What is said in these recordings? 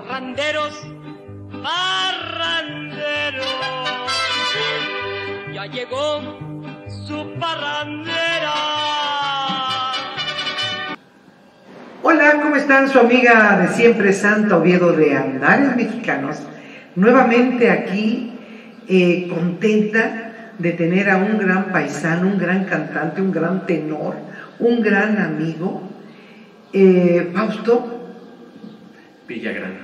Parranderos, parranderos, ya llegó su parrandera. Hola, ¿cómo están? Su amiga de siempre, Santa Oviedo de Andares Mexicanos, nuevamente aquí, contenta de tener a un gran paisano, un gran cantante, un gran tenor, un gran amigo, Fausto Villagrán.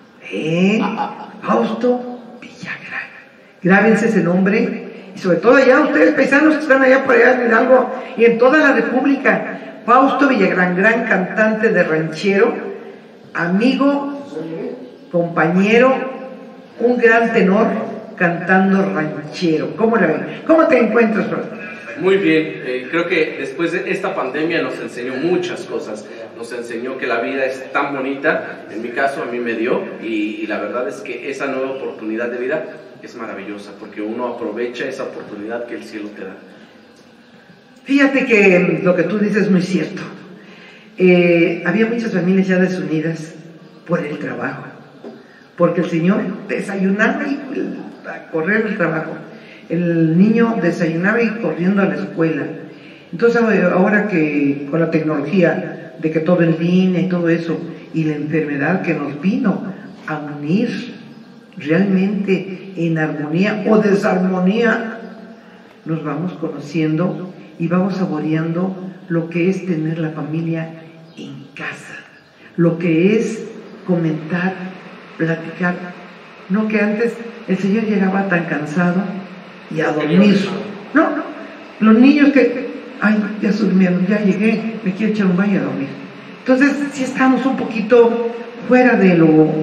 Fausto Villagrán. Grábense ese nombre, y sobre todo allá ustedes paisanos que están allá por allá en Hidalgo y en toda la República. Fausto Villagrán, gran cantante de ranchero, amigo, compañero, un gran tenor cantando ranchero. ¿Cómo la ven? ¿Cómo te encuentras, Fausto? Muy bien, creo que después de esta pandemia nos enseñó muchas cosas. Nos enseñó que la vida es tan bonita, en mi caso a mí me dio, y la verdad es que esa nueva oportunidad de vida es maravillosa, porque uno aprovecha esa oportunidad que el cielo te da. Fíjate que lo que tú dices es muy cierto. Había muchas familias ya desunidas por el trabajo, porque el señor desayunaba y a correr al trabajo, el niño desayunaba y corriendo a la escuela. Entonces ahora que con la tecnología de que todo en línea y todo eso, y la enfermedad que nos vino a unir realmente en armonía o desarmonía, nos vamos conociendo y vamos saboreando lo que es tener la familia en casa, lo que es comentar, platicar. No que antes el señor llegaba tan cansado y a dormir. No, los niños que, ay, ya se durmieron, ya llegué, me quiero echar un baño a dormir. Entonces sí estamos un poquito fuera de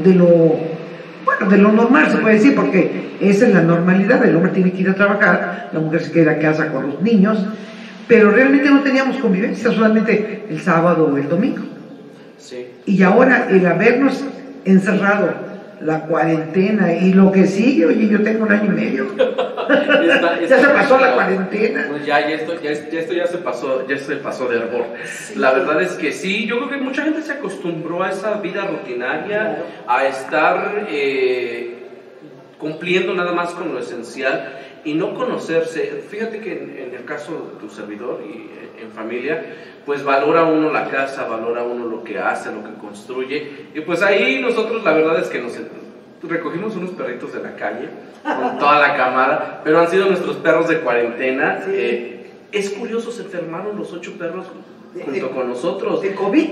lo normal, se puede decir, porque esa es la normalidad. El hombre tiene que ir a trabajar, la mujer se queda a casa con los niños, pero realmente no teníamos convivencia, solamente el sábado o el domingo. Sí. Y ahora el habernos encerrado, la cuarentena y lo que sigue, oye, yo tengo 1 año y medio. Ya se pasó la cuarentena. Pues esto ya se pasó de hervor. La verdad es que sí, yo creo que mucha gente se acostumbró a esa vida rutinaria, a estar cumpliendo nada más con lo esencial y no conocerse. Fíjate que en el caso de tu servidor y en familia, pues valora uno la casa, valora uno lo que hace, lo que construye, y pues ahí nosotros la verdad es que nos recogimos unos perritos de la calle con toda la camada, pero han sido nuestros perros de cuarentena. Sí. Es curioso, se enfermaron los 8 perros junto con nosotros. ¿De COVID?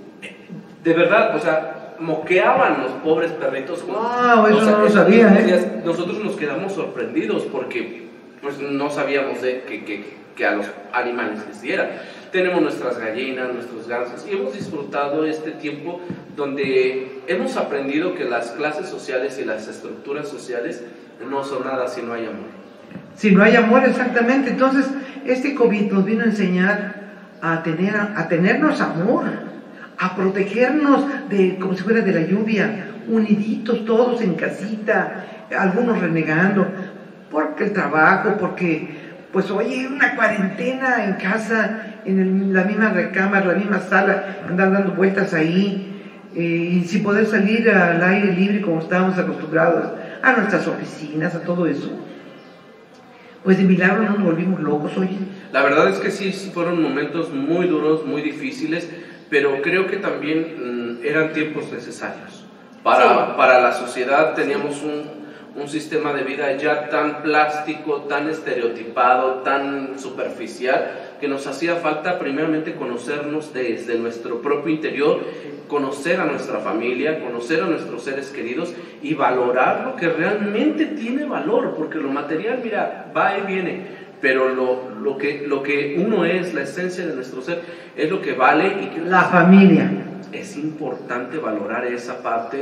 De verdad, o sea, moqueaban los pobres perritos. Wow, eso no lo sabía, Nosotros nos quedamos sorprendidos porque pues no sabíamos que a los animales les diera. Tenemos nuestras gallinas, nuestros gansos, y hemos disfrutado este tiempo donde hemos aprendido que las clases sociales y las estructuras sociales no son nada si no hay amor. Si no hay amor, exactamente. Entonces, este COVID nos vino a enseñar a tenernos amor, a protegernos como si fuera de la lluvia, uniditos todos en casita, algunos renegando, porque el trabajo, porque pues oye, una cuarentena en casa, en la misma recámara, la misma sala, andar dando vueltas ahí, y sin poder salir al aire libre como estábamos acostumbrados, a nuestras oficinas, a todo eso. Pues de milagro no nos volvimos locos, oye. La verdad es que sí, fueron momentos muy duros, muy difíciles, pero creo que también eran tiempos necesarios. Para la sociedad teníamos un sistema de vida ya tan plástico, tan estereotipado, tan superficial, que nos hacía falta primeramente conocernos desde nuestro propio interior, conocer a nuestra familia, conocer a nuestros seres queridos y valorar lo que realmente tiene valor, porque lo material, mira, va y viene, pero lo que uno es, la esencia de nuestro ser, es lo que vale. Y la familia. Es importante valorar esa parte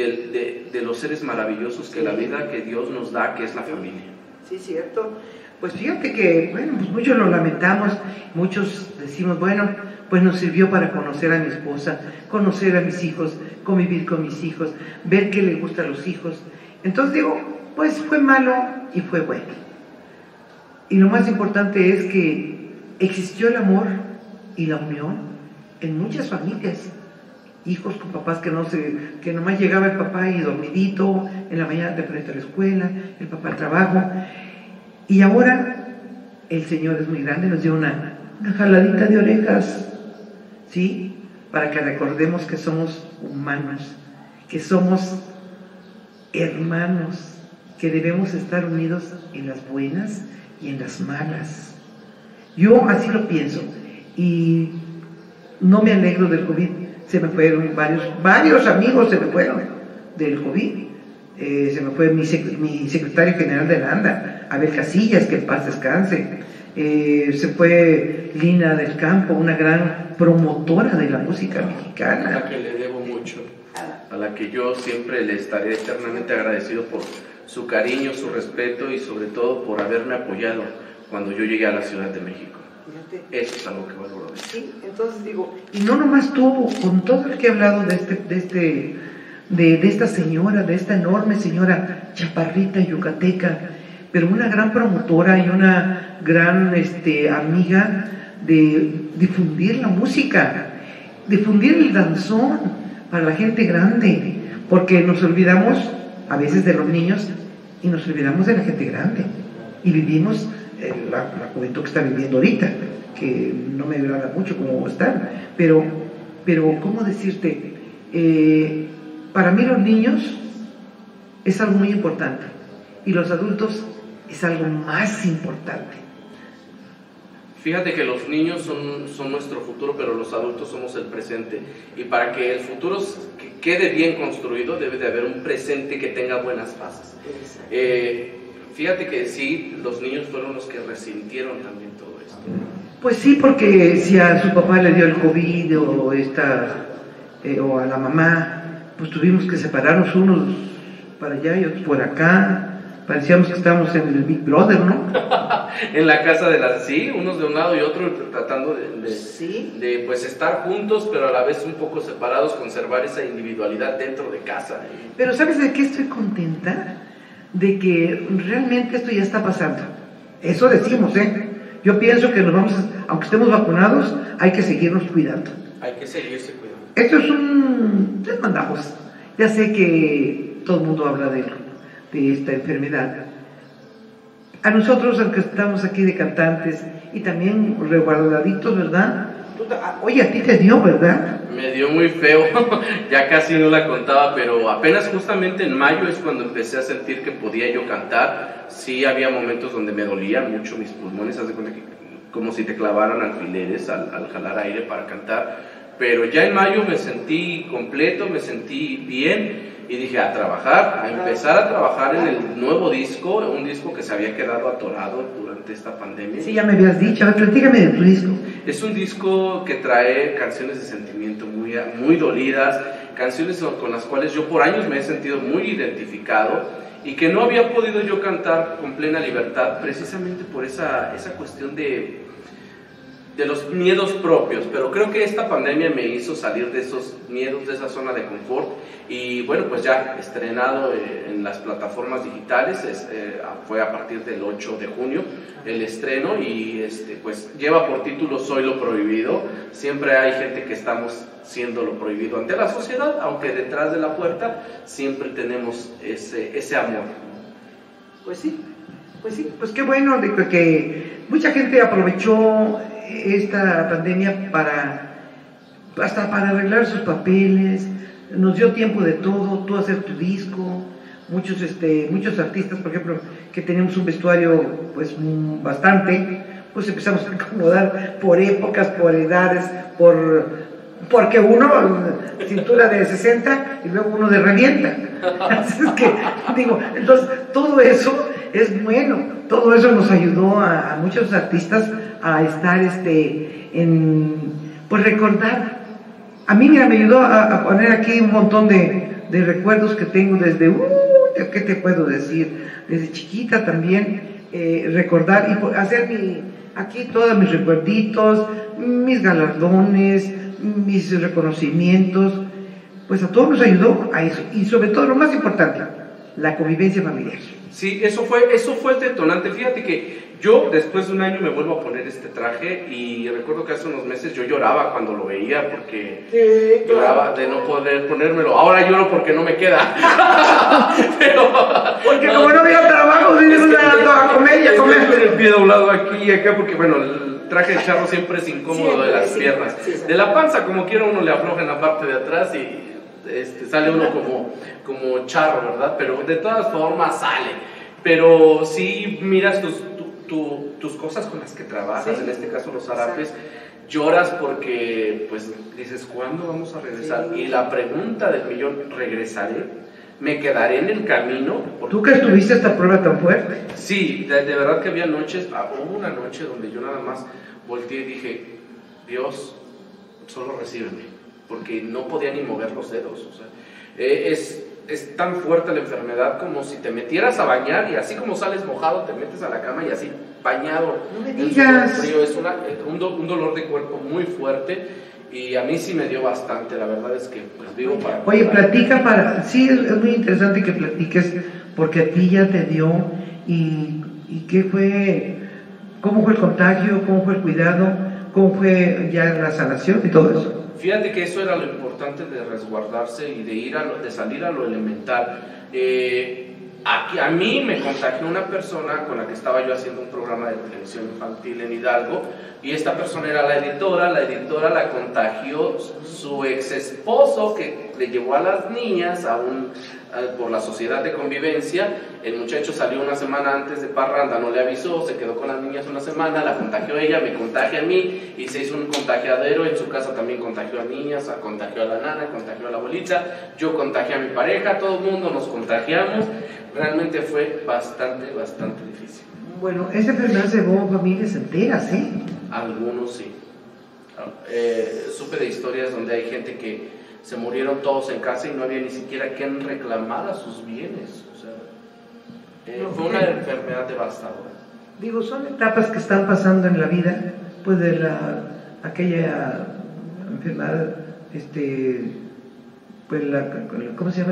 de los seres maravillosos que la vida que Dios nos da, que es la familia. Sí, cierto. Pues fíjate que, bueno, pues muchos lo lamentamos, muchos decimos, bueno, pues nos sirvió para conocer a mi esposa, conocer a mis hijos, convivir con mis hijos, ver qué les gusta a los hijos. Entonces digo, pues fue malo y fue bueno. Y lo más importante es que existió el amor y la unión en muchas familias. hijos con papás que nomás llegaba el papá y dormidito, en la mañana te frente a la escuela, el papá al trabajo. Y ahora el Señor es muy grande, nos dio una jaladita de orejas, ¿sí? Para que recordemos que somos humanos, que somos hermanos, que debemos estar unidos en las buenas y en las malas. Yo así lo pienso, y no me alegro del COVID. Se me fueron varios amigos, se me fueron del COVID. Se me fue mi secretario general de la ANDA, Abel Casillas, que en paz descanse. Se fue Lina del Campo, una gran promotora de la música mexicana. A la que le debo mucho, a la que yo siempre le estaré eternamente agradecido por su cariño, su respeto y sobre todo por haberme apoyado cuando yo llegué a la Ciudad de México. Eso es algo que valoro. Sí, entonces digo, y no nomás tú, con todo el que he hablado de esta señora, de esta enorme señora chaparrita yucateca, pero una gran promotora y una gran amiga de difundir la música, difundir el danzón para la gente grande, porque nos olvidamos a veces de los niños y nos olvidamos de la gente grande, y vivimos la juventud que está viviendo ahorita, que no me agrada mucho cómo están, pero ¿cómo decirte? Para mí los niños es algo muy importante, y los adultos es algo más importante. Fíjate que los niños son nuestro futuro, pero los adultos somos el presente, y para que el futuro quede bien construido debe de haber un presente que tenga buenas bases. Fíjate que sí, los niños fueron los que resintieron también todo esto. Pues sí, porque si a su papá le dio el COVID o a la mamá, pues tuvimos que separarnos, unos para allá y otros por acá. Parecíamos que estábamos en el Big Brother, ¿no? En la casa de sí, unos de un lado y otro, tratando ¿Sí? de pues estar juntos, pero a la vez un poco separados, conservar esa individualidad dentro de casa. Pero ¿sabes de qué estoy contenta? De que realmente esto ya está pasando. Eso decimos, Yo pienso que aunque estemos vacunados, hay que seguirnos cuidando. Hay que seguirse cuidando. Esto es les mandamos. Ya sé que todo el mundo habla de esta enfermedad. A nosotros, aunque estamos aquí de cantantes y también resguardaditos, ¿verdad? Oye, a ti te dio, ¿verdad? Me dio muy feo, ya casi no la contaba, pero apenas justamente en mayo es cuando empecé a sentir que podía yo cantar. Sí había momentos donde me dolían mucho mis pulmones, haz de cuenta que como si te clavaran alfileres al jalar aire para cantar, pero ya en mayo me sentí completo, me sentí bien, y dije a trabajar, a empezar a trabajar en el nuevo disco, un disco que se había quedado atorado durante esta pandemia. Sí, ya me habías dicho. A ver, platícame de tu disco. Es un disco que trae canciones de sentimiento muy dolidas, canciones con las cuales yo por años me he sentido muy identificado y que no había podido yo cantar con plena libertad precisamente por esa cuestión de los miedos propios, pero creo que esta pandemia me hizo salir de esos miedos, de esa zona de confort, y bueno, pues ya estrenado en las plataformas digitales, fue a partir del 8 de junio el estreno, y pues lleva por título Soy lo prohibido. Siempre hay gente que estamos siendo lo prohibido ante la sociedad, aunque detrás de la puerta siempre tenemos ese amor. Pues sí, pues qué bueno de que mucha gente aprovechó esta pandemia hasta para arreglar sus papeles. Nos dio tiempo de todo, tú hacer tu disco, muchos artistas, por ejemplo, que teníamos un vestuario pues bastante, pues empezamos a acomodar por épocas, por edades, porque uno cintura de 60 y luego uno de revienta. Así es que digo, entonces todo eso es bueno, todo eso nos ayudó a muchos artistas a estar pues recordar. A mí, mira, me ayudó a poner aquí un montón de recuerdos que tengo desde, ¿qué te puedo decir? Desde chiquita también, recordar y hacer aquí todos mis recuerditos, mis galardones, mis reconocimientos, pues a todos nos ayudó a eso. Y sobre todo, lo más importante, la convivencia familiar. Sí, eso fue el detonante. Fíjate que yo después de un año me vuelvo a poner este traje y recuerdo que hace unos meses yo lloraba cuando lo veía porque lloraba de no poder ponérmelo. Ahora lloro porque no me queda. Porque como no había trabajo, a comer. El pie doblado aquí y acá porque bueno, el traje de charro siempre es incómodo de las piernas. De la panza como quiera uno le afloja en la parte de atrás y sale uno como charro, ¿verdad? Pero de todas formas sale. Pero si miras tus cosas con las que trabajas, en este caso los zarapes, lloras porque pues dices, ¿cuándo vamos a regresar? Y la pregunta del millón, ¿regresaré? ¿Me quedaré en el camino? ¿Tú que estuviste esta prueba tan fuerte? Sí, de verdad que había noches, hubo una noche donde yo nada más volteé y dije, Dios, solo recíbeme, porque no podía ni mover los dedos, o sea, es tan fuerte la enfermedad como si te metieras a bañar y así como sales mojado te metes a la cama y así bañado. No me digas. Frío, es un dolor de cuerpo muy fuerte y a mí sí me dio bastante, la verdad es que pues vivo para... Oye, platica sí, es muy interesante que platiques porque a ti ya te dio y ¿qué fue? ¿Cómo fue el contagio? ¿Cómo fue el cuidado? ¿Cómo fue ya la sanación y todo eso? Fíjate que eso era lo importante de resguardarse y de salir a lo elemental. A mí me contagió una persona con la que estaba yo haciendo un programa de televisión infantil en Hidalgo y esta persona era la editora la contagió su ex esposo que le llevó a las niñas por la sociedad de convivencia. El muchacho salió una semana antes de parranda, no le avisó, se quedó con las niñas una semana, la contagió ella, me contagia a mí y se hizo un contagiadero. En su casa también contagió a niñas, contagió a la nana, contagió a la abuelita, yo contagié a mi pareja, todo el mundo nos contagiamos. Realmente fue bastante difícil. Bueno, esa enfermedad se llevó familias enteras, ¿eh? Algunos sí. Supe de historias donde hay gente que se murieron todos en casa y no había ni siquiera quien reclamara sus bienes. O sea, fue una enfermedad devastadora. Digo, son etapas que están pasando en la vida, pues de aquella enfermedad, pues ¿cómo se llama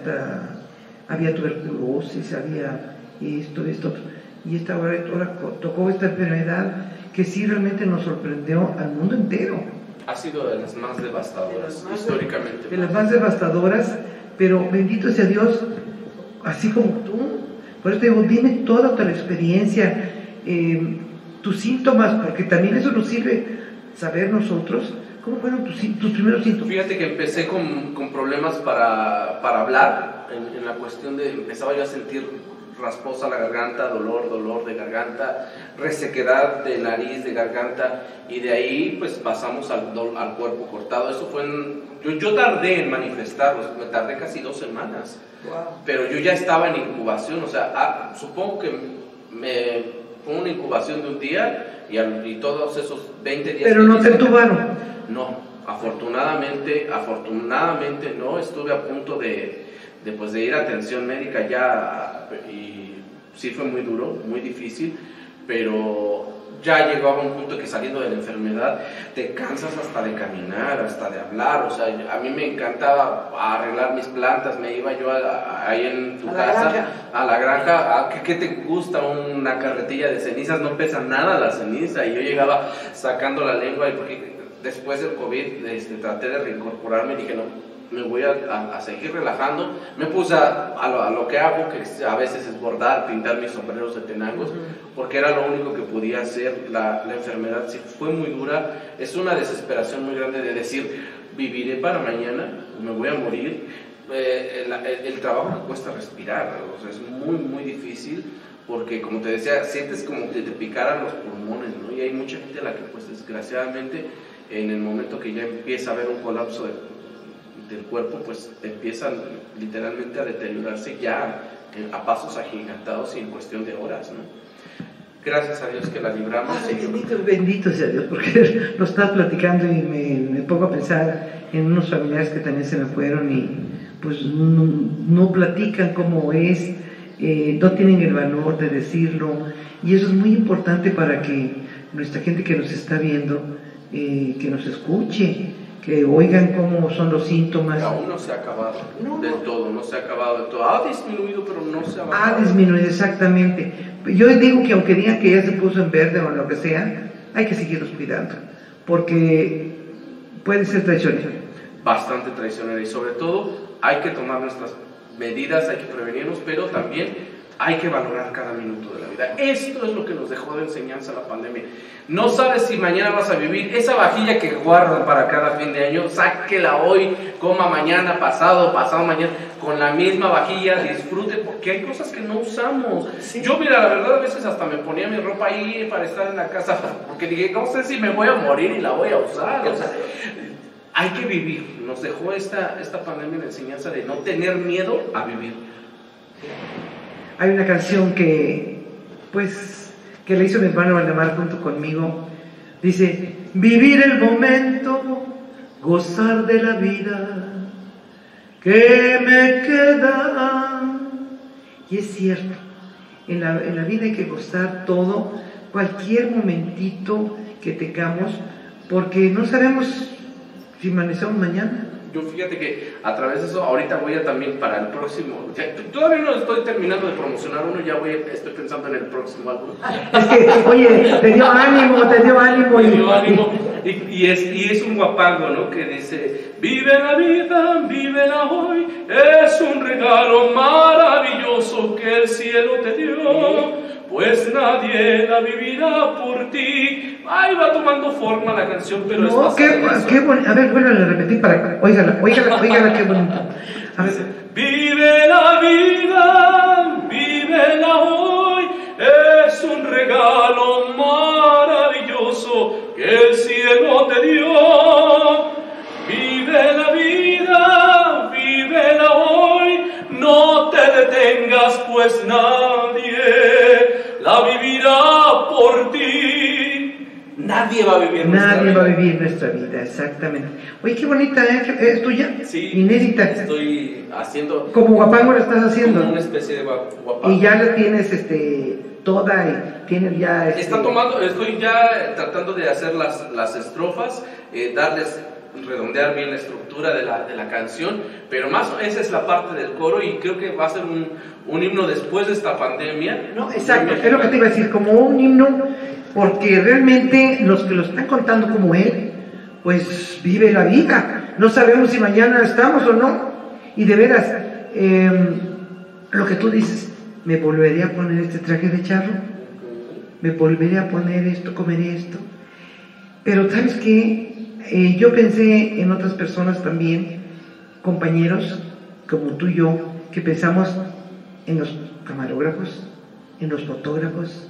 había tuberculosis, había esto, y esta ahora tocó esta enfermedad que sí realmente nos sorprendió al mundo entero. Ha sido de las más devastadoras, históricamente. De las más devastadoras, pero bendito sea Dios, así como tú. Por eso te digo, dime toda tu experiencia, tus síntomas, porque también eso nos sirve saber nosotros cómo fueron tus primeros síntomas. Fíjate que empecé con problemas para hablar, en la cuestión de, empezaba yo a sentir rasposa la garganta, dolor de garganta, resequedad de nariz, de garganta, y de ahí pues pasamos al cuerpo cortado. Eso fue yo tardé en manifestarlo, me tardé casi 2 semanas. Wow. Pero yo ya estaba en incubación, o sea, supongo que fue una incubación de un día y todos esos 20 días. Pero no te entubaron. No, afortunadamente no, estuve a punto de ir a atención médica ya, y sí fue muy duro, muy difícil, pero ya llegaba un punto que saliendo de la enfermedad te cansas hasta de caminar, hasta de hablar. O sea, a mí me encantaba arreglar mis plantas, me iba yo ahí en tu casa, a la granja, ¿qué te gusta? Una carretilla de cenizas, no pesa nada la ceniza, y yo llegaba sacando la lengua, y porque después del COVID traté de reincorporarme y dije, no, me voy a seguir relajando. Me puse a lo que hago, que a veces es bordar, pintar mis sombreros de tenangos, porque era lo único que podía hacer. La enfermedad sí fue muy dura, es una desesperación muy grande de decir, viviré para mañana, me voy a morir. El trabajo que cuesta respirar, o sea, es muy difícil, porque como te decía, sientes como que te picaran los pulmones, ¿no? Y hay mucha gente a la que pues desgraciadamente en el momento que ya empieza a haber un colapso del cuerpo, pues empiezan literalmente a deteriorarse ya a pasos agigantados y en cuestión de horas, ¿no? Gracias a Dios que la libramos. Bendito sea Dios, porque lo estás platicando y me pongo a pensar en unos familiares que también se me fueron y pues no platican cómo es, no tienen el valor de decirlo, y eso es muy importante para que nuestra gente que nos está viendo, que nos escuche, que oigan cómo son los síntomas. Aún no se ha acabado No. del todo, no se ha acabado del todo. Ha disminuido, pero no se ha bajado. Ha disminuido, exactamente. Yo digo que aunque digan que ya se puso en verde o lo que sea, hay que seguirlos cuidando, porque puede ser traicionero. Bastante traicionera, y sobre todo hay que tomar nuestras medidas, hay que prevenirnos, pero también hay que valorar cada minuto de la vida. Esto es lo que nos dejó de enseñanza la pandemia. No sabes si mañana vas a vivir. Esa vajilla que guardan para cada fin de año, sáquela hoy, coma mañana, pasado mañana, con la misma vajilla, disfrute, porque hay cosas que no usamos. Sí. Yo, mira, la verdad, a veces hasta me ponía mi ropa ahí para estar en la casa, porque dije, no sé si me voy a morir y la voy a usar. O sea, hay que vivir. Nos dejó esta pandemia la enseñanza de no tener miedo a vivir. Hay una canción que le hizo mi hermano Valdemar junto conmigo. Dice, vivir el momento, gozar de la vida que me queda. Y es cierto, en la vida hay que gozar todo, cualquier momentito que tengamos, porque no sabemos si amanecemos mañana. Yo fíjate que a través de eso, ahorita voy a también para el próximo, todavía no estoy terminando de promocionar uno, ya estoy pensando en el próximo álbum. Es que, oye, te dio ánimo. Me dio ánimo. Y es un guapango, ¿no? Que dice, vive la vida, vívela hoy, es un regalo maravilloso que el cielo te dio, pues nadie la vivirá por ti. Ahí va tomando forma la canción, pero No, es qué bonito. A ver, vuelvan a repetir para que, óigala, qué bonito. A ver. Vive la vida, vívela hoy, es un regalo maravilloso que el cielo te dio. Vive la vida, vívela hoy, no te detengas, pues nadie la vivirá por ti. Nadie va a vivir nuestra vida. Nadie va a vivir nuestra vida, exactamente. Oye, qué bonita, ¿eh? ¿Es tuya? Sí. Inédita. Estoy haciendo Como guapango la estás haciendo. como una especie de guapango. Y ya la tienes toda y tienes ya... Estoy ya tratando de hacer las estrofas, redondear bien la estructura de la canción, pero más esa es la parte del coro, y creo que va a ser un himno después de esta pandemia. No, exacto, es lo que te iba a decir, como un himno, porque realmente los que lo están contando como él, pues vive la vida. No sabemos si mañana estamos o no. Y de veras, lo que tú dices, me volvería a poner este traje de charro, me volvería a poner esto, comer esto. Pero ¿sabes qué? Yo pensé en otras personas también, compañeros como tú y yo, que pensamos en los camarógrafos, en los fotógrafos,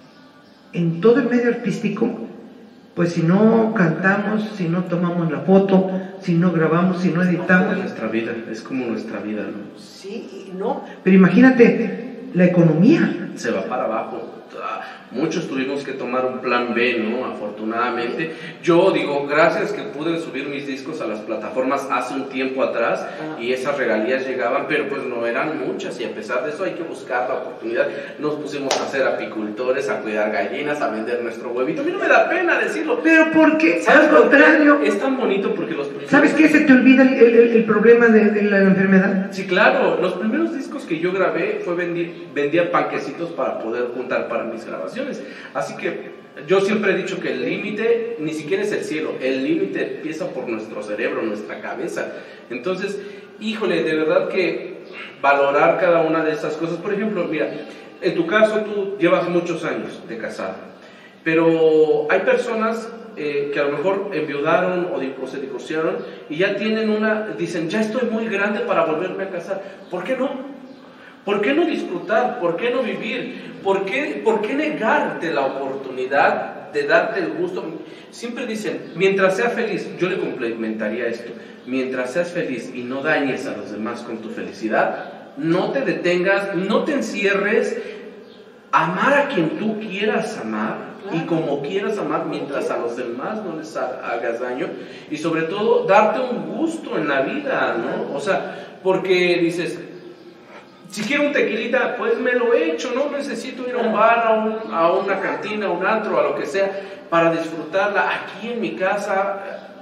en todo el medio artístico. Pues si no cantamos, si no tomamos la foto, si no grabamos, si no editamos. Es como nuestra vida, ¿no? Sí, no. Pero imagínate, la economía. Se va para abajo. Muchos tuvimos que tomar un plan B, ¿no? Afortunadamente. Yo digo, gracias que pude subir mis discos a las plataformas hace un tiempo atrás y esas regalías llegaban, pero pues no eran muchas, y a pesar de eso hay que buscar la oportunidad. Nos pusimos a ser apicultores, a cuidar gallinas, a vender nuestro huevito. A mí no me da pena decirlo. Pero porque, ¿Sabes al contrario, es tan bonito? Porque los primeros... ¿sabes qué? Se te olvida el problema de la enfermedad. Sí, claro. Los primeros discos que yo grabé vendía panquecitos para poder juntar para mis grabaciones. Así que yo siempre he dicho que el límite ni siquiera es el cielo, el límite empieza por nuestro cerebro, nuestra cabeza. Entonces, híjole, de verdad que valorar cada una de esas cosas. Por ejemplo, mira, en tu caso tú llevas muchos años de casado, pero hay personas que a lo mejor enviudaron o se divorciaron y ya dicen, ya estoy muy grande para volverme a casar. ¿Por qué no? ¿Por qué no disfrutar? ¿Por qué no vivir? ¿Por qué negarte la oportunidad de darte el gusto? Siempre dicen, mientras sea feliz, yo le complementaría esto, mientras seas feliz y no dañes a los demás con tu felicidad, no te detengas, no te encierres, amar a quien tú quieras amar y como quieras amar, mientras a los demás no les hagas daño, y sobre todo darte un gusto en la vida, ¿no? O sea, porque dices, si quiero un tequilita, pues me lo he hecho, no necesito ir a un bar, a una cantina, a un antro, a lo que sea, para disfrutarla. Aquí en mi casa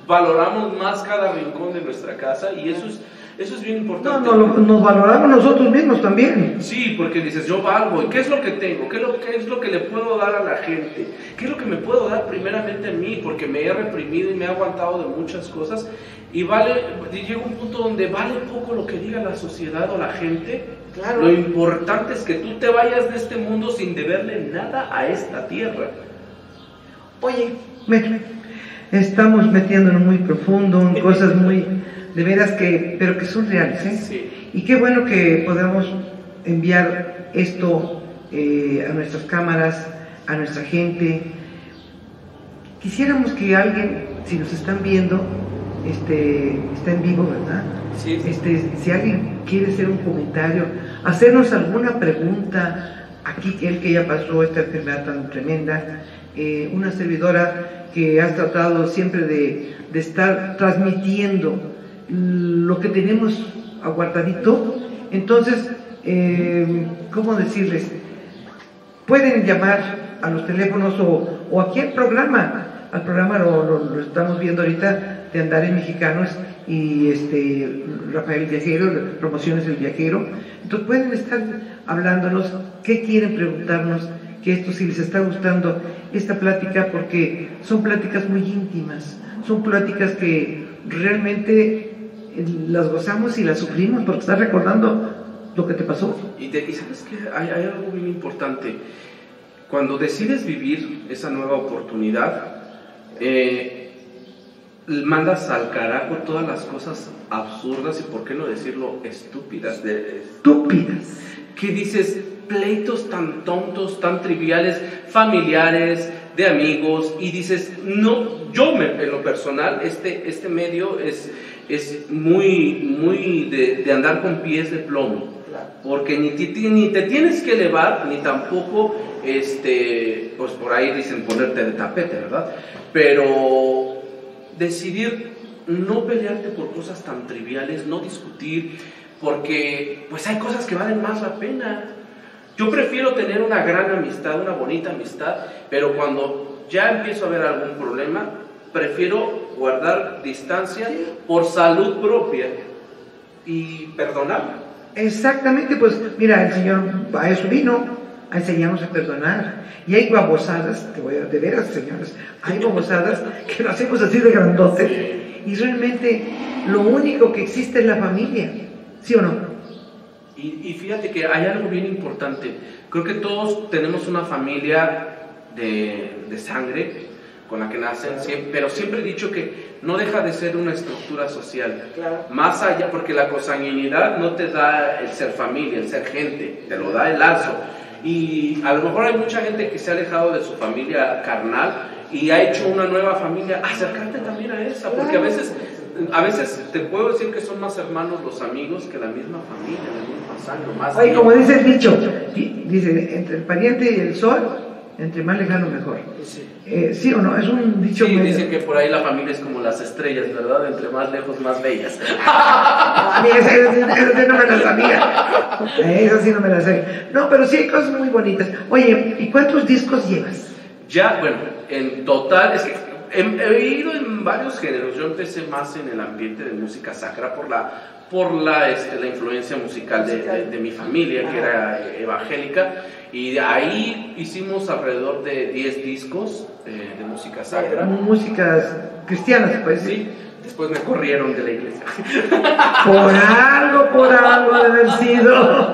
valoramos más cada rincón de nuestra casa y eso es bien importante. Nos valoramos nosotros mismos también. Sí, porque dices, yo valgo, ¿y qué es lo que tengo? ¿Qué es lo que le puedo dar a la gente? ¿Qué es lo que me puedo dar primeramente a mí? Porque me he reprimido y me he aguantado de muchas cosas y llega un punto donde vale poco lo que diga la sociedad o la gente. Claro. Lo importante es que tú te vayas de este mundo sin deberle nada a esta tierra. Oye, estamos metiéndonos muy profundo en cosas muy, de veras pero que son reales, ¿eh? Sí. Y qué bueno que podamos enviar esto a nuestras cámaras, a nuestra gente. Quisiéramos que alguien, si nos están viendo, está en vivo, ¿verdad? Sí. Si alguien quiere hacer un comentario, hacernos alguna pregunta, aquí él que ya pasó esta enfermedad tan tremenda, una servidora que ha tratado siempre de estar transmitiendo lo que tenemos aguardadito. Entonces, ¿cómo decirles? Pueden llamar a los teléfonos o aquí al programa lo estamos viendo ahorita, de Andares Mexicanos y Rafael Viajero, Promociones del Viajero. Entonces pueden estar hablándonos, qué quieren preguntarnos, que esto si les está gustando esta plática, porque son pláticas muy íntimas, son pláticas que realmente las gozamos y las sufrimos porque estás recordando lo que te pasó. Y sabes que hay algo bien importante. Cuando decides vivir esa nueva oportunidad, mandas al carajo todas las cosas absurdas y, por qué no decirlo, estúpidas. Estúpidas. ¿Qué dices? Pleitos tan tontos, tan triviales, familiares, de amigos, y dices, no, en lo personal, este medio es muy de andar con pies de plomo, porque ni te tienes que elevar, ni tampoco, pues por ahí dicen ponerte de tapete, ¿verdad? Pero decidir no pelearte por cosas tan triviales, no discutir, porque pues hay cosas que valen más la pena. Yo prefiero tener una gran amistad, una bonita amistad, pero cuando ya empiezo a ver algún problema, prefiero guardar distancia por salud propia y perdonar. Exactamente, pues mira, el Señor a eso vino, a enseñarnos a perdonar. Y hay babosadas, de veras, señores, hay babosadas que lo hacemos así de grandote, y realmente lo único que existe es la familia, ¿sí o no? Y fíjate que hay algo bien importante. Creo que todos tenemos una familia de sangre con la que nacen, pero siempre he dicho que no deja de ser una estructura social. Claro. Más allá, porque la consanguinidad no te da el ser familia, el ser gente, te lo da el lazo. Y a lo mejor hay mucha gente que se ha alejado de su familia carnal y ha hecho una nueva familia. Acércate también a esa, porque a veces te puedo decir que son más hermanos los amigos que la misma familia, la misma sangre. Más Oye, como dice el dicho, dice, entre el pariente y el sol, entre más lejano mejor. ¿Sí o no? Es un dicho. Sí, dicen que por ahí la familia es como las estrellas, ¿verdad? Entre más lejos, más bellas. A mí esa no me la sabía. Esa sí no me la sé. No, pero sí hay cosas muy bonitas. Oye, ¿y cuántos discos llevas? Ya, bueno, en total, es que he ido en varios géneros. Yo empecé más en el ambiente de música sacra por la influencia musical de mi familia, que era evangélica, y de ahí hicimos alrededor de 10 discos de música sacra. Músicas cristianas, pues. Sí, después me corrieron de la iglesia. Por algo de haber sido.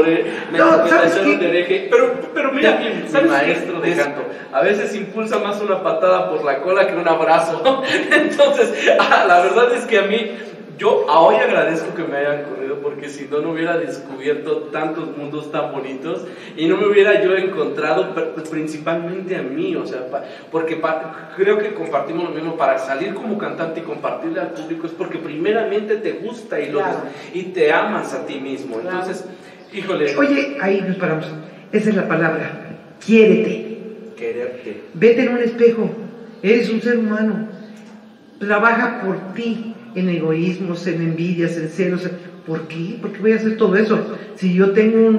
Me tacharon de hereje. Pero mira, mi maestro de canto a veces impulsa más una patada por la cola que un abrazo. Entonces, la verdad es que a mí, yo hoy agradezco que me hayan corrido, porque si no, no hubiera descubierto tantos mundos tan bonitos y no me hubiera yo encontrado principalmente a mí, o sea, porque creo que compartimos lo mismo. Para salir como cantante y compartirle al público es porque primeramente te gusta y te amas a ti mismo. Entonces, híjole. Oye, ahí nos paramos. Esa es la palabra. Quiérete. Quererte. Vete en un espejo. Eres un ser humano. Trabaja por ti. En egoísmos, en envidias, en celos. ¿Por qué? ¿Por qué voy a hacer todo eso? Si yo tengo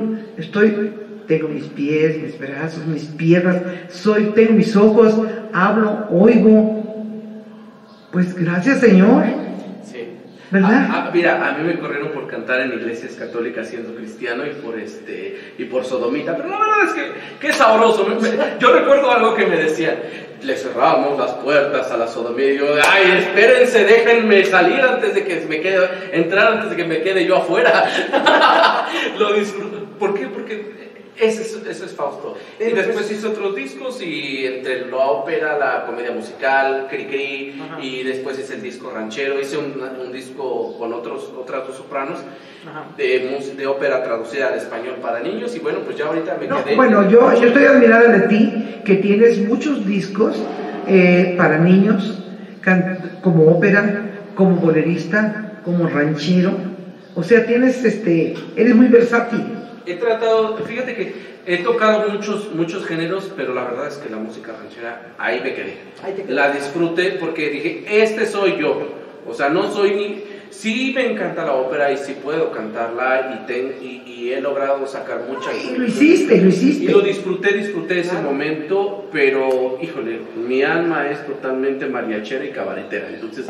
mis pies, mis brazos, mis piernas, tengo mis ojos, hablo, oigo. Pues gracias, Señor. Sí. ¿Verdad? Mira, a mí me corrieron por cantar en iglesias católicas siendo cristiano y por sodomita, pero la verdad es que qué sabroso. Yo recuerdo algo que me decían: le cerramos las puertas a la sodomía, y yo, ay, espérense, déjenme salir antes de que me quede, entrar antes de que me quede yo afuera. Lo disfruto. ¿Por qué? Porque ese es Fausto. Y después hizo otros discos, y entre la ópera, la comedia musical, Cri-Cri, y después hice el disco ranchero. Hice un disco con otras dos sopranos de ópera traducida al español para niños, y bueno, pues ya ahorita me quedé. Bueno, yo estoy admirada de ti, que tienes muchos discos para niños, como ópera, como bolerista, como ranchero. O sea, eres muy versátil. He tratado, fíjate que he tocado muchos géneros, pero la verdad es que la música ranchera, ahí me quedé. La disfruté porque dije, este soy yo. O sea, no soy ni... Sí me encanta la ópera y sí puedo cantarla, y he logrado sacar muchas... Y lo hiciste. Y lo disfruté ese momento, pero, híjole, mi alma es totalmente mariachera y cabaretera, entonces...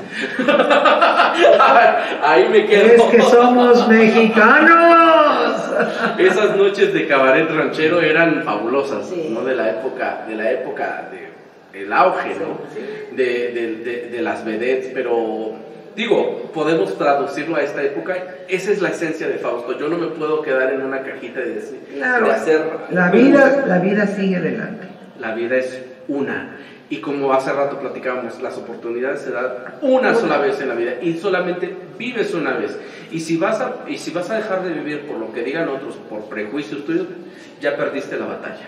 ahí me quedo. Es que somos mexicanos. Esas noches de cabaret ranchero eran fabulosas, sí. ¿No? De la época del auge, ¿no? Sí. De las vedettes, pero... Digo, podemos traducirlo a esta época. Esa es la esencia de Fausto. Yo no me puedo quedar en una cajita de decir, claro, de hacer... La vida sigue adelante. La vida es una. Y como hace rato platicábamos, las oportunidades se dan una sola vez en la vida, y solamente vives una vez. Y si vas a dejar de vivir por lo que digan otros, por prejuicios tuyos, ya perdiste la batalla.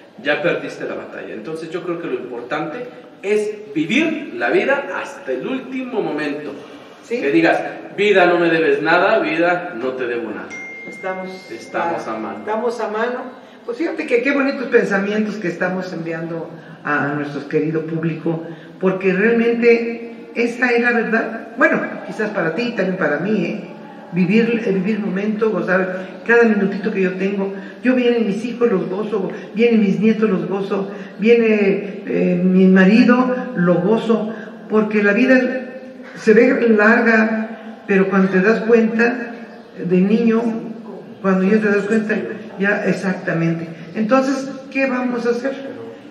Entonces yo creo que lo importante es vivir la vida hasta el último momento. ¿Sí? Que digas, vida, no me debes nada, vida, no te debo nada. Estamos a mano. Estamos a mano. Pues fíjate que qué bonitos pensamientos que estamos enviando a nuestro querido público, porque realmente esa es la verdad. Bueno, quizás para ti, también para mí, vivir el momento, gozar cada minutito que yo tengo. Yo vienen mis hijos, los gozo, vienen mis nietos, los gozo, viene mi marido, lo gozo, porque la vida se ve larga, pero cuando te das cuenta de niño, cuando ya te das cuenta, ya exactamente. Entonces, ¿qué vamos a hacer?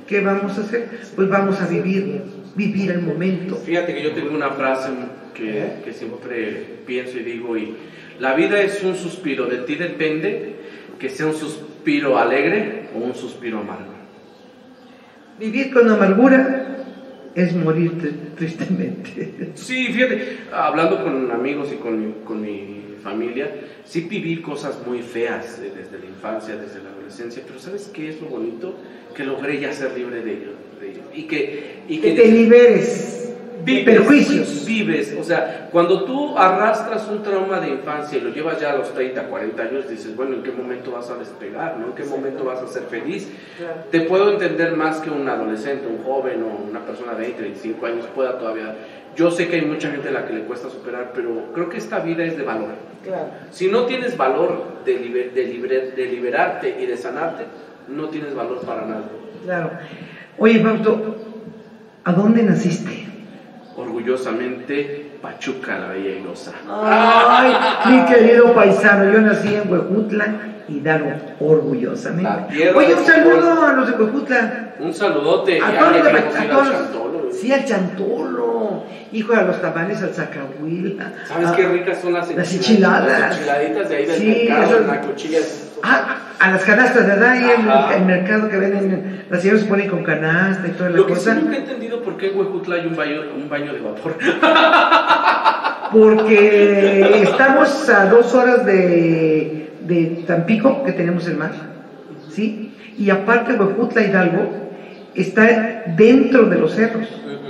Pues vamos a vivir el momento. Fíjate que yo tengo una frase que siempre pienso y digo, y la vida es un suspiro, de ti depende que sea un suspiro alegre o un suspiro amargo. Vivir con amargura es morir tristemente. Sí, fíjate, hablando con amigos y con mi familia, sí viví cosas muy feas desde la infancia, desde la adolescencia, pero ¿sabes qué es lo bonito? Que logré ya ser libre de ello. Y que te liberes. Vives, o sea, cuando tú arrastras un trauma de infancia y lo llevas ya a los 30, 40 años, dices, bueno, ¿en qué momento vas a despegar? ¿No? ¿En qué momento vas a ser feliz? Claro. Te puedo entender más que un adolescente, un joven o una persona de 20, 25 años pueda todavía. Yo sé que hay mucha gente a la que le cuesta superar, pero creo que esta vida es de valor. Claro. Si no tienes valor de liberarte y de sanarte, no tienes valor para nada. Claro. Oye, Fausto, ¿a dónde naciste? Orgullosamente, Pachuca, la Bella Irosa. Ay, mi querido paisano, yo nací en Huejutla, Hidalgo, orgullosamente. Oye, un saludo a los de Huejutla. Un saludote. A todos. Sí, al Chantolo. Hijo, a los tamales, al Zacahuila. ¿Sabes qué ricas son las enchiladas? Las enchiladitas de ahí del mercado, las cuchillas. A las canastas, ¿verdad? Ahí en el mercado que venden, las señoras se ponen con canasta y toda la cosa. Lo que sí nunca he entendido por qué en Huejutla hay un baño de vapor. Porque estamos a 2 horas de Tampico, que tenemos el mar, ¿sí? Y aparte Huejutla, Hidalgo, está dentro de los cerros.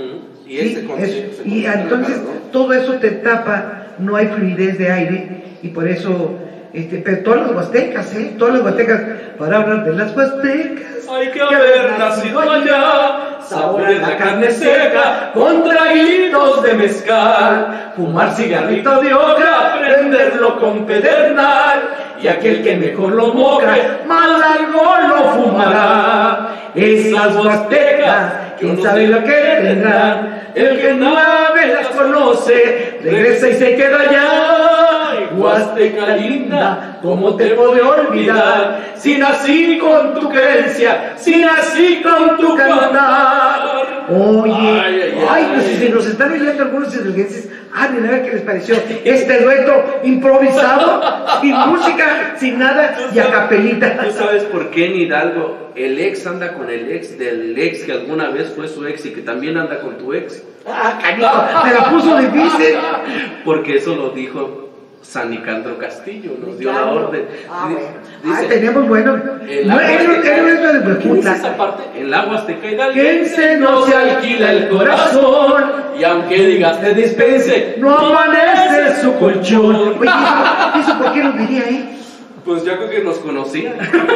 Y entonces todo eso te tapa, no hay fluidez de aire, y por eso... pero todas las huastecas, para hablar de las huastecas, hay que haber nacido allá, sabores la carne seca, con traguitos de mezcal, fumar cigarrito de hoja, prenderlo con pedernal, y aquel que mejor lo moja, más largo lo fumará. Esas huastecas quién sabe lo que tendrán. El que una vez las conoce, regresa y se queda allá. Huasteca linda, ¿cómo te puedo olvidar? Si nací con tu creencia, si nací con tu cantar. Oye, pues si se nos están oyendo algunos hidalguenses, hablen a ver qué les pareció este dueto improvisado, sin música, sin nada y a capelita. ¿Tú sabes por qué en Hidalgo el ex anda con el ex del ex que alguna vez fue su ex y que también anda con tu ex? Canijo, te la puso difícil. Porque eso lo dijo San Nicandro Castillo, nos dio la orden. Dice, tenemos bueno. No es de Huejutla. Esa parte, en la Huasteca hidalguense no se alquila el corazón. Y aunque digas te dispense, no amanece su colchón. Oye, ¿eso por qué lo diría, Pues yo creo que nos conocía.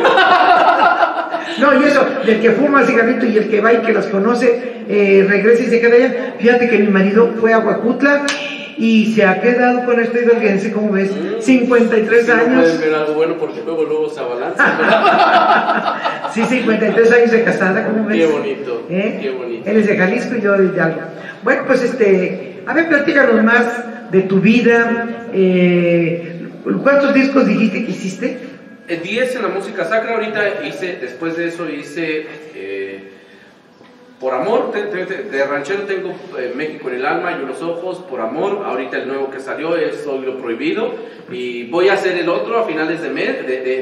No, y eso, del que fuma cigarrito y el que va y que los conoce, regresa y se queda allá. Fíjate que mi marido fue a Huejutla y se ha quedado con este hidalguense, ¿cómo ves? 53 años. No pueden ver algo bueno porque luego se abalanza. Sí, 53 años de casada, ¿cómo ves? Qué bonito, qué bonito. Él es de Jalisco y yo de Hidalgo. Bueno, pues a ver, platícanos más de tu vida. ¿Cuántos discos dijiste que hiciste? 10 en la música sacra. Ahorita después de eso hice Por Amor, de ranchero tengo México en el alma y en los ojos, Por Amor. Ahorita el nuevo que salió es Soy lo Prohibido, y voy a hacer el otro a finales de mes,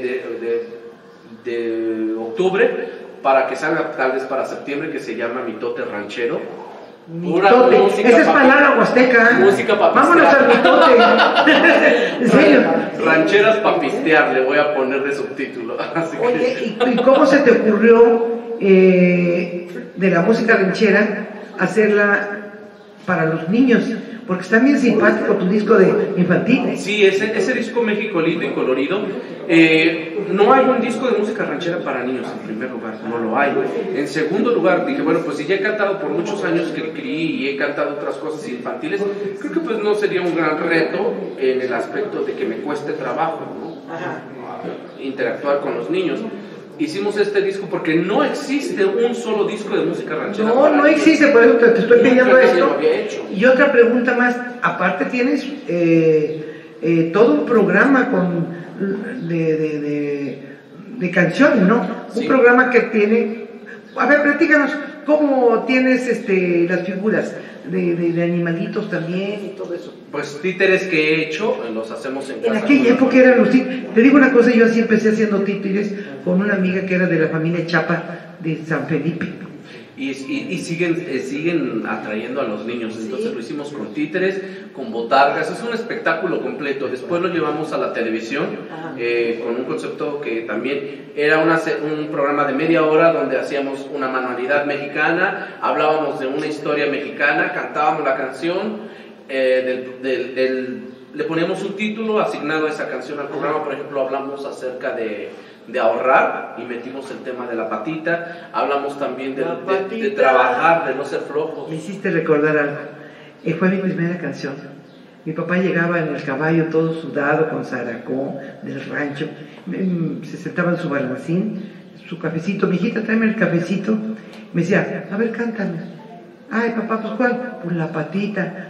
de octubre, para que salga tal vez para septiembre, que se llama Mitote Ranchero. Mitote, esa es palabra huasteca. Música para vámonos al mitote. ¿En serio? Rancheras para pistear, le voy a poner de subtítulo. Oye, ¿y cómo se te ocurrió de la música ranchera hacerla para los niños? Porque está bien simpático tu disco de infantil. Sí, ese disco México lindo y colorido. No hay un disco de música ranchera para niños, en primer lugar, no lo hay. En segundo lugar, dije, bueno, pues si ya he cantado por muchos años Cricri y he cantado otras cosas infantiles, creo que pues no sería un gran reto en el aspecto de que me cueste trabajo, ¿no? Interactuar con los niños. Hicimos este disco porque no existe un solo disco de música ranchera. No existe, por eso te estoy pidiendo esto. Y otra pregunta más, aparte tienes todo un programa de canciones, ¿no? Sí. Un programa que tiene... A ver, platícanos, ¿cómo tienes las figuras de animalitos también y todo eso? Pues títeres que he hecho, los hacemos en casa. En aquella época eran los títeres. Te digo una cosa, yo así empecé haciendo títeres con una amiga que era de la familia Chapa de San Felipe. Y siguen atrayendo a los niños. Entonces lo hicimos con títeres, con botargas. Es un espectáculo completo. Después lo llevamos a la televisión con un concepto que también era un programa de media hora donde hacíamos una manualidad mexicana, hablábamos de una historia mexicana, cantábamos la canción, le poníamos un título asignado a esa canción al programa. Por ejemplo, hablamos acerca de ahorrar y metimos el tema de la patita. Hablamos también de trabajar, de no ser flojos. Me hiciste recordar algo. Fue mi primera canción. Mi papá llegaba en el caballo todo sudado con zaracón del rancho, se sentaba en su balancín, su cafecito. Mi hijita, tráeme el cafecito. Me decía, a ver, cántame. Ay, papá, pues ¿cuál? Pues la patita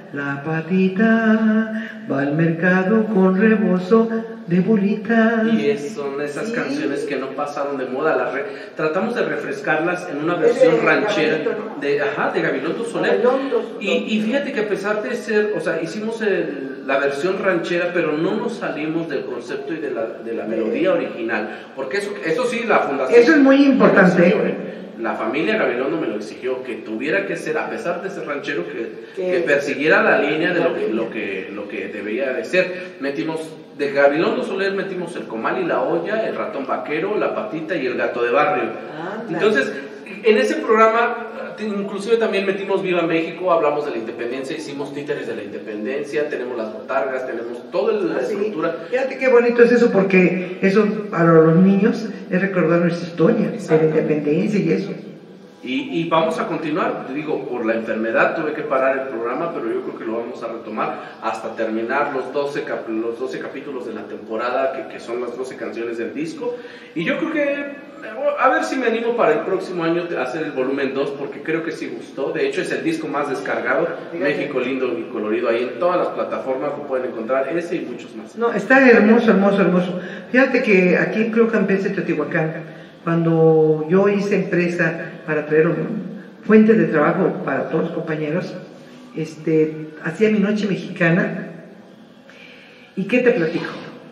va al mercado con rebozo de bolitas. Y son esas canciones que no pasaron de moda. Tratamos de refrescarlas en una versión ranchera de Gabilondo Soler. Y fíjate que a pesar de ser, hicimos la versión ranchera, pero no nos salimos del concepto y de la melodía original. Porque eso sí, la fundación. Eso es muy importante. La familia Gabilondo me lo exigió, que tuviera que ser, a pesar de ser ranchero, que persiguiera la línea de lo que debería de ser. De Gabilondo Soler metimos el comal y la olla, el ratón vaquero, la patita y el gato de barrio. Entonces, en ese programa, inclusive también metimos Viva México, hablamos de la independencia, hicimos títeres de la independencia, tenemos las botargas, tenemos toda la estructura. Fíjate qué bonito es eso, porque eso para los niños es recordar nuestra historia de la independencia y eso. Y vamos a continuar, te digo, por la enfermedad tuve que parar el programa, pero yo creo que lo vamos a retomar hasta terminar los 12 capítulos de la temporada, que son las 12 canciones del disco. Y yo creo que, a ver si me animo para el próximo año a hacer el volumen 2, porque creo que sí gustó. De hecho, es el disco más descargado, México lindo y colorido. Ahí en todas las plataformas lo pueden encontrar, ese y muchos más. No, está hermoso, hermoso, hermoso. Fíjate que aquí en Club Campeche Teotihuacán, cuando yo hice empresa para traer una fuente de trabajo para todos los compañeros, hacía mi noche mexicana. ¿Y qué te platico?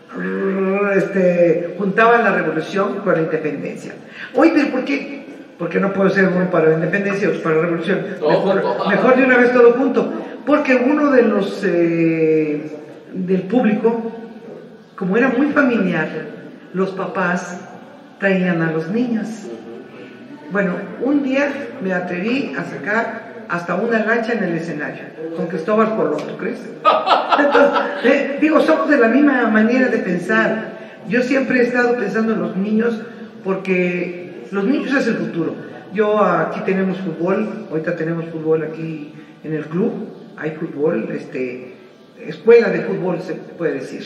Juntaba la revolución con la independencia. Oye, pero ¿por qué? Porque no puedo ser uno para la independencia y otro para la revolución. Mejor de una vez todo junto. Porque uno de los del público, como era muy familiar, los papás traían a los niños. Bueno, un día me atreví a sacar hasta una lancha en el escenario, con Cristóbal Colón, ¿tú crees? Entonces, digo, somos de la misma manera de pensar. Yo siempre he estado pensando en los niños, porque los niños es el futuro. Aquí tenemos fútbol, ahorita tenemos fútbol aquí en el club, hay fútbol, escuela de fútbol se puede decir.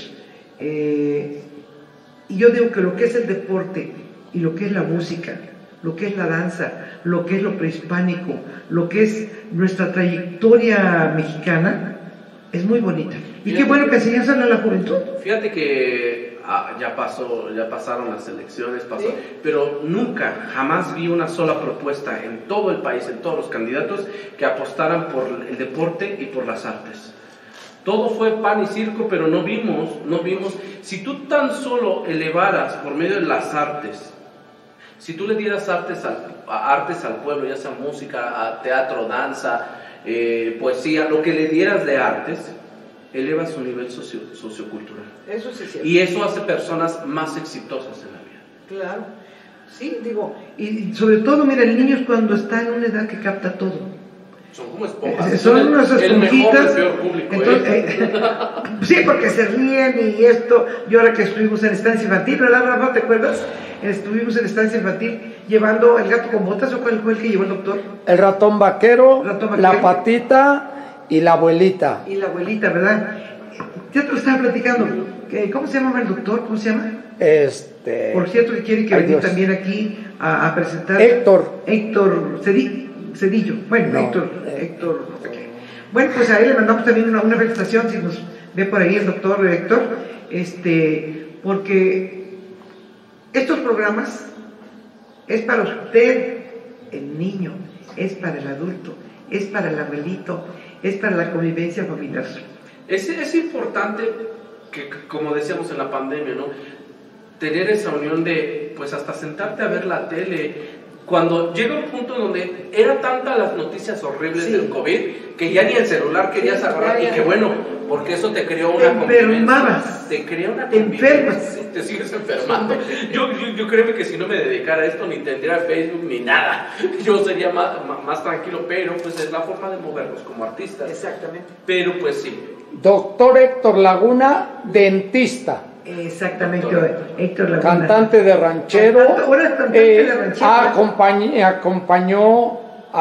Y yo digo que lo que es el deporte y lo que es la música, lo que es la danza, lo que es lo prehispánico, lo que es nuestra trayectoria mexicana, es muy bonita. Y qué bueno que enseñárselo a la juventud. Fíjate que ya pasaron las elecciones, ¿sí? Pero nunca, jamás vi una sola propuesta en todo el país, en todos los candidatos, que apostaran por el deporte y por las artes. Todo fue pan y circo, pero no vimos, si tú tan solo elevaras por medio de las artes, si tú le dieras artes al pueblo, ya sea música, teatro, danza, poesía, lo que le dieras de artes, eleva su nivel sociocultural. Eso sí es cierto. Y eso hace personas más exitosas en la vida. Claro, sí, digo, y sobre todo, mira, el niño es cuando está en una edad que capta todo. Son como esponjas. Son unas esponjitas. El mejor público. Entonces, sí, porque se ríen y esto. Y ahora que estuvimos en estancia infantil, ¿verdad, Rafa? ¿Te acuerdas? Estuvimos en estancia infantil llevando el gato con botas. ¿O cuál fue el que llevó el doctor? El ratón vaquero, la patita y la abuelita. Y la abuelita, ¿verdad? Ya te lo estaba platicando. ¿Cómo se llama el doctor? ¿Cómo se llama? Por cierto, que quiere que venga también aquí a presentar. Héctor Cedillo. Bueno, no, Héctor. Bueno, pues a él le mandamos también una felicitación, si nos ve por ahí el doctor Héctor, porque estos programas es para usted, el niño, es para el adulto, es para el abuelito, es para la convivencia familiar. Es importante que, como decíamos en la pandemia, ¿no?, tener esa unión de, pues hasta sentarte a ver la tele. Cuando llega un punto donde era tanta las noticias horribles del COVID, que ya ni el celular querías agarrar, y que bueno, porque eso te creó una convivencia. Te crea una convivencia. Te sigues enfermando. Yo creo que si no me dedicara a esto, ni tendría Facebook ni nada. Yo sería más tranquilo, pero pues es la forma de movernos como artistas. Exactamente. Pero pues sí. Doctor Héctor Laguna, dentista. Exactamente, Héctor Laguna. Cantante de ranchero. Ahora es cantante de ranchero. Acompañó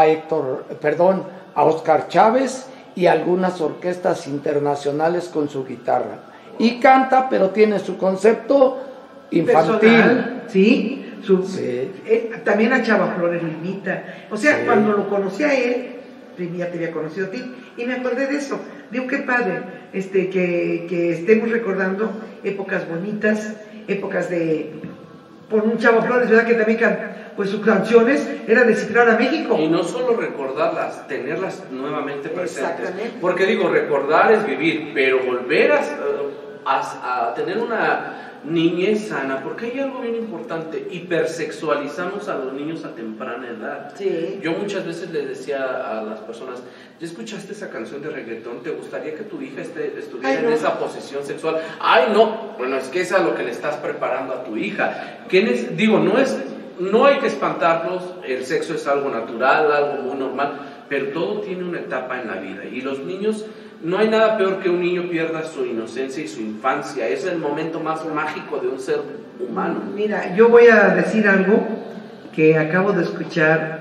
a Oscar Chávez y algunas orquestas internacionales con su guitarra. Y canta, pero tiene su concepto infantil. Personal, sí. También a Chava Flores lo imita. O sea, cuando lo conocí a él, ya te había conocido a ti, y me acordé de eso. Digo, qué padre que estemos recordando épocas bonitas, épocas por un Chavo Flores, ¿verdad? Que también pues sus canciones era descifrar a México. Y no solo recordarlas, tenerlas nuevamente presentes. Exactamente. Porque digo, recordar es vivir, pero volver a tener una niñez sana, porque hay algo bien importante: hipersexualizamos a los niños a temprana edad. Sí. Yo muchas veces les decía a las personas: ¿ya escuchaste esa canción de reggaetón? ¿Te gustaría que tu hija estuviera en esa posición sexual? ¡Ay, no! Bueno, es que es a lo que le estás preparando a tu hija. No hay que espantarlos, el sexo es algo natural, algo muy normal, pero todo tiene una etapa en la vida, y los niños, no hay nada peor que un niño pierda su inocencia y su infancia. Es el momento más mágico de un ser humano. Mira, yo voy a decir algo que acabo de escuchar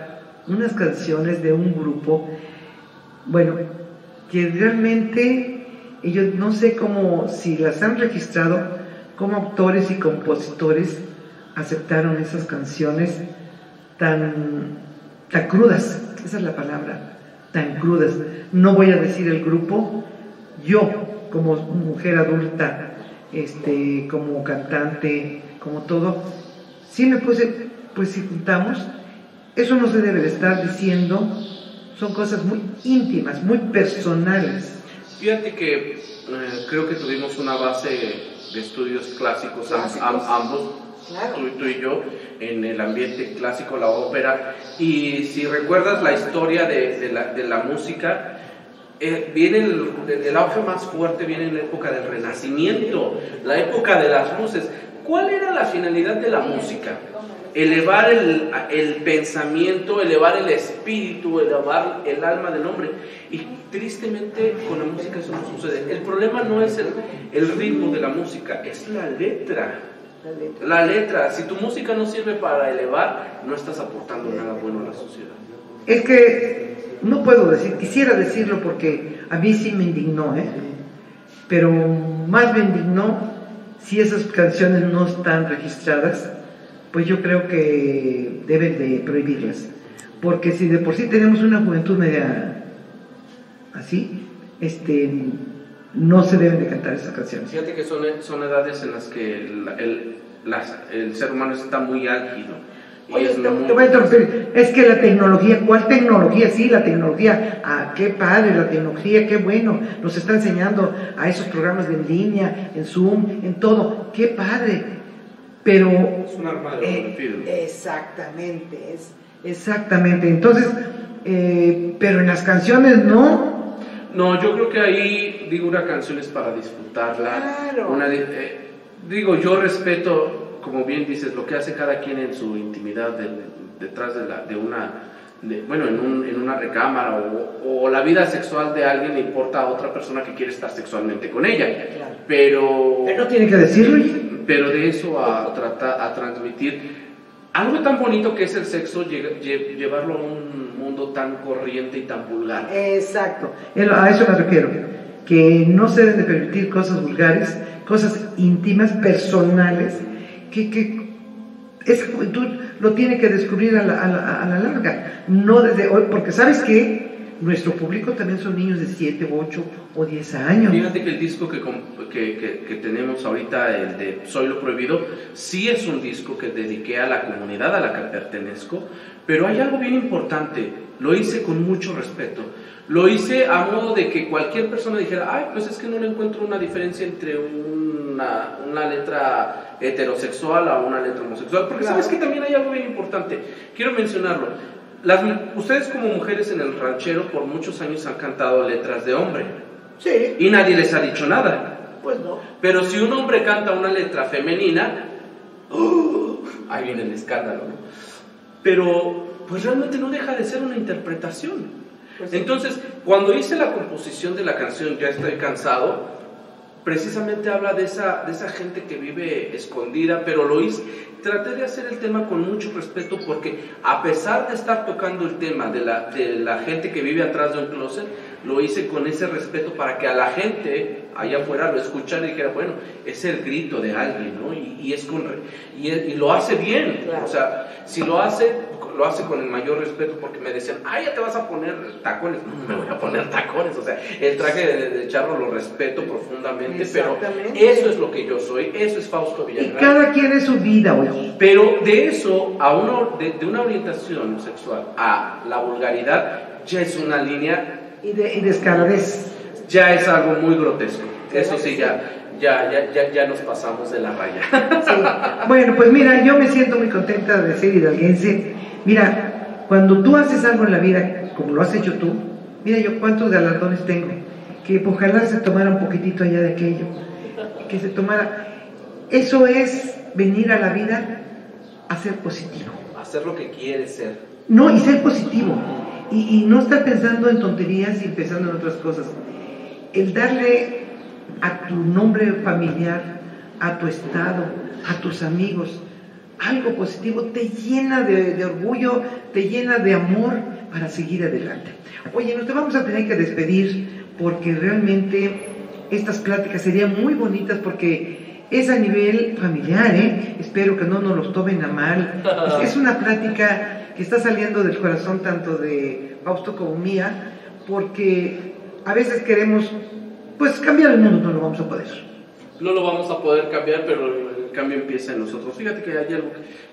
unas canciones de un grupo, bueno, que realmente ellos no sé cómo, si las han registrado, como autores y compositores aceptaron esas canciones tan crudas, esa es la palabra, tan crudas. No voy a decir el grupo, yo como mujer adulta, como cantante, como todo, sí me puse, pues si juntamos, eso no se debe de estar diciendo, son cosas muy íntimas, muy personales. Fíjate que creo que tuvimos una base de estudios clásicos. Ambos, claro. tú y yo, en el ambiente clásico, la ópera, y si recuerdas la historia de la música, viene el auge más fuerte, viene en la época del Renacimiento, la época de las luces. ¿Cuál era la finalidad de la música? Elevar el pensamiento, elevar el espíritu, elevar el alma del hombre. Y tristemente con la música eso no sucede. El problema no es el ritmo de la música, es la letra. La letra. Si tu música no sirve para elevar, no estás aportando nada bueno a la sociedad. Es que no puedo decir, quisiera decirlo porque a mí sí me indignó, pero más me indignó si esas canciones no están registradas, pues yo creo que deben de prohibirlas, porque si de por sí tenemos una juventud media así, no se deben de cantar esas canciones. Fíjate que son edades en las que el ser humano está muy álgido. Oye, te voy a interrumpir, es que la tecnología, ¿cuál tecnología? Sí, la tecnología, qué padre, la tecnología, qué bueno, nos está enseñando a esos programas de en línea, en Zoom, en todo, qué padre, pero... Es un arma de doble filo. Exactamente, exactamente, entonces, pero en las canciones no. No, yo creo que ahí, una canción es para disfrutarla. Claro. Yo respeto, como bien dices, lo que hace cada quien en su intimidad detrás en una recámara, o la vida sexual de alguien le importa a otra persona que quiere estar sexualmente con ella. Claro. Pero no tiene que decirlo. Pero de eso a transmitir algo tan bonito que es el sexo, llevarlo a un mundo tan corriente y tan vulgar. Exacto, a eso me refiero, que no se deben de permitir cosas vulgares, cosas íntimas, personales, que esa juventud lo tiene que descubrir a la larga, no desde hoy, porque ¿sabes qué? Nuestro público también son niños de 7, 8 o 10 años. Fíjate que el disco que tenemos ahorita, el de Soy lo Prohibido, sí es un disco que dediqué a la comunidad a la que pertenezco, pero hay algo bien importante, lo hice con mucho respeto. Lo hice a modo de que cualquier persona dijera, pues es que no le encuentro una diferencia entre una letra heterosexual a una letra homosexual, porque claro. Sabes que también hay algo bien importante, quiero mencionarlo. Ustedes como mujeres en el ranchero por muchos años han cantado letras de hombre. Sí. Y nadie les ha dicho nada. Pues no. Pero si un hombre canta una letra femenina, ahí viene el escándalo, ¿no? Pero pues realmente no deja de ser una interpretación. Pues entonces, cuando hice la composición de la canción Ya estoy cansado, precisamente habla de esa gente que vive escondida, pero traté de hacer el tema con mucho respeto, porque a pesar de estar tocando el tema de la gente que vive atrás de un closet, lo hice con ese respeto para que a la gente allá afuera lo escuchara y dijera, bueno, es el grito de alguien, ¿no? Y lo hace bien, claro. O sea, si lo hace con el mayor respeto, porque me decían, ya te vas a poner tacones. No me voy a poner tacones, o sea, el traje de charro lo respeto profundamente, pero eso es lo que yo soy, eso es Fausto Villagrán. Y cada quien es su vida, güey. Pero de eso, de una orientación sexual a la vulgaridad, ya es una línea... Y descaradez. Ya es algo muy grotesco, eso sí, ya nos pasamos de la raya. Sí. Bueno, pues mira, yo me siento muy contenta de ser hidalguense. Mira, cuando tú haces algo en la vida, como lo has hecho tú, mira yo cuántos galardones tengo, que ojalá se tomara un poquitito allá de aquello, que se tomara, eso es venir a la vida a ser positivo. Hacer lo que quieres ser. No, y ser positivo, y no estar pensando en tonterías y pensando en otras cosas. El darle a tu nombre familiar, a tu estado, a tus amigos, algo positivo, te llena de orgullo, te llena de amor para seguir adelante. Oye, nos te vamos a tener que despedir porque realmente estas pláticas serían muy bonitas porque es a nivel familiar, espero que no nos los tomen a mal. Es una plática que está saliendo del corazón tanto de Fausto como mía, porque a veces queremos, pues, cambiar el mundo, no lo vamos a poder. No lo vamos a poder cambiar, pero el cambio empieza en nosotros. Fíjate que hay algo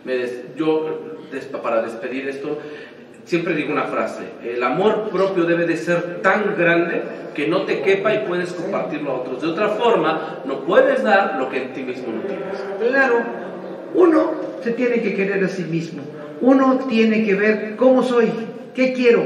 para despedir esto, siempre digo una frase: el amor propio debe de ser tan grande que no te quepa y puedes compartirlo a otros. De otra forma, no puedes dar lo que en ti mismo no tienes. Claro, uno se tiene que querer a sí mismo, uno tiene que ver cómo soy, qué quiero,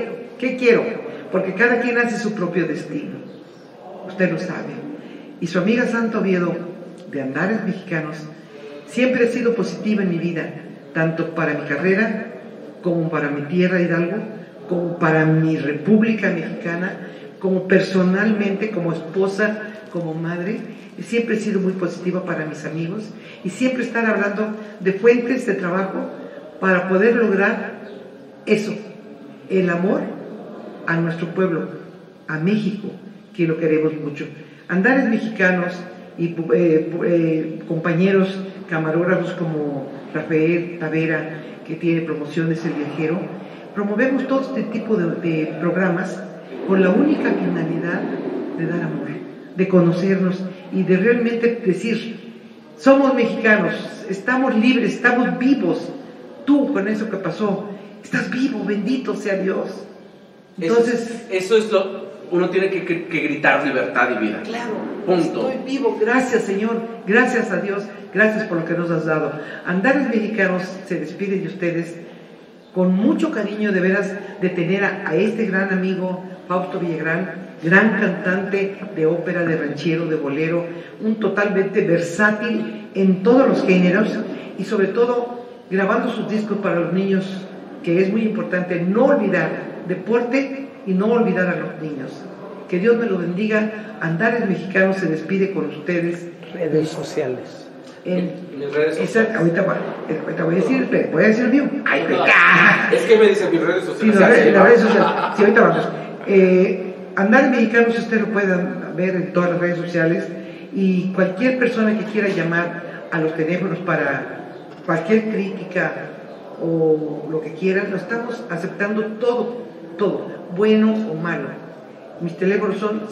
porque cada quien hace su propio destino, usted lo sabe. Y su amiga Santo Oviedo, de Andares Mexicanos, siempre ha sido positiva en mi vida, tanto para mi carrera, como para mi tierra Hidalgo, como para mi República Mexicana, como personalmente, como esposa, como madre. Siempre he sido muy positiva para mis amigos y siempre estar hablando de fuentes de trabajo para poder lograr eso, el amor a nuestro pueblo, a México, que lo queremos mucho. Andares Mexicanos y compañeros camarógrafos como Rafael Tavera, que tiene Promociones El Viajero, promovemos todo este tipo de programas con la única finalidad de dar amor, de conocernos y de realmente decir: somos mexicanos, estamos libres, estamos vivos. Tú, con eso que pasó, estás vivo, bendito sea Dios. Entonces, eso es uno tiene que gritar libertad y vida. Claro, punto. Estoy vivo, gracias Señor, gracias a Dios, gracias por lo que nos has dado. Andares Mexicanos se despide de ustedes con mucho cariño, de veras, de tener a este gran amigo Fausto Villagrán, gran cantante de ópera, de ranchero, de bolero, un totalmente versátil en todos los géneros y sobre todo grabando sus discos para los niños, que es muy importante no olvidar deporte y no olvidar a los niños. Que Dios me lo bendiga. Andares Mexicanos se despide con ustedes. Redes sociales. Mis redes sociales. Ahorita voy a decir el mío. ¡Ay, es que me dicen mis redes sociales. Sí, las redes sociales. Sí, ahorita vamos. Andares Mexicanos usted lo puede ver en todas las redes sociales y cualquier persona que quiera llamar a los teléfonos para cualquier crítica o lo que quieran, lo estamos aceptando todo, bueno o malo. Mis teléfonos son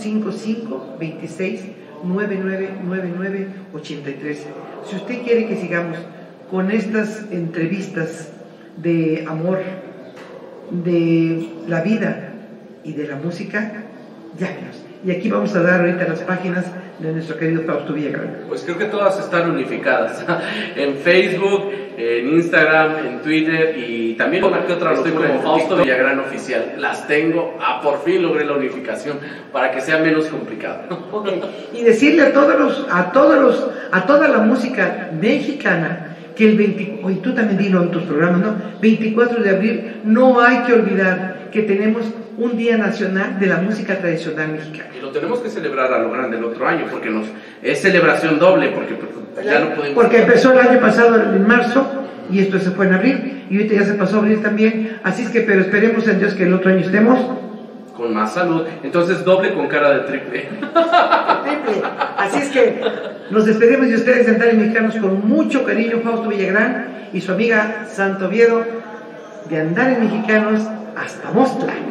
5526-9999-83. Si usted quiere que sigamos con estas entrevistas de amor, de la vida y de la música, llámenos. Y aquí vamos a dar ahorita las páginas de nuestro querido Fausto Villagrán. Pues creo que todas están unificadas en Facebook, en Instagram, en Twitter y también una que otra estoy como Fausto Villagrán Oficial. Las tengo, por fin logré la unificación para que sea menos complicado. Okay. Y decirle a toda la música mexicana que el 24, y tú también dilo en tus programas, ¿no? 24 de abril no hay que olvidar que tenemos un Día Nacional de la Música Tradicional Mexicana. Y lo tenemos que celebrar a lo grande el otro año, porque es celebración doble, porque ya no podemos... Porque empezó el año pasado en marzo, y esto se fue en abril, y ahorita ya se pasó a abril también, así es que, pero esperemos en Dios que el otro año estemos... con más salud, entonces doble con cara de triple. Así es que nos despedimos de ustedes, Andares Mexicanos, con mucho cariño, Fausto Villagrán y su amiga Santo Oviedo, de Andares Mexicanos hasta Mostla.